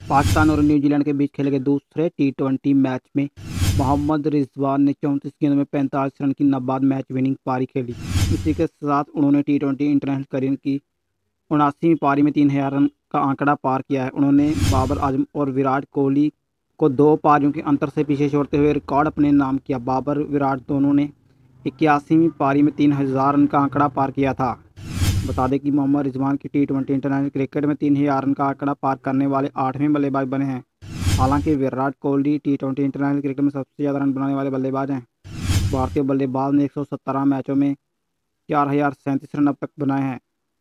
पाकिस्तान और न्यूजीलैंड के बीच खेले गए दूसरे टी20 मैच में मोहम्मद रिजवान ने 34 गेंदों में 45 रन की नाबाद मैच विनिंग पारी खेली। इसी के साथ उन्होंने टी20 इंटरनेशनल करियर की 79वीं पारी में 3000 रन का आंकड़ा पार किया है। उन्होंने बाबर आजम और विराट कोहली को 2 पारियों के अंतर से पीछे छोड़ते हुए रिकॉर्ड अपने नाम किया। बाबर विराट दोनों ने 81वीं पारी में 3000 रन का आंकड़ा पार किया था। बता दें कि मोहम्मद रिजवान की टी20 इंटरनेशनल क्रिकेट में 3000 रन का आंकड़ा पार करने वाले 8वें बल्लेबाज बने हैं। हालांकि विराट कोहली टी20 इंटरनेशनल क्रिकेट में सबसे ज़्यादा रन बनाने वाले बल्लेबाज हैं। भारतीय बल्लेबाज ने 117 मैचों में 4037 रन अब तक बनाए हैं।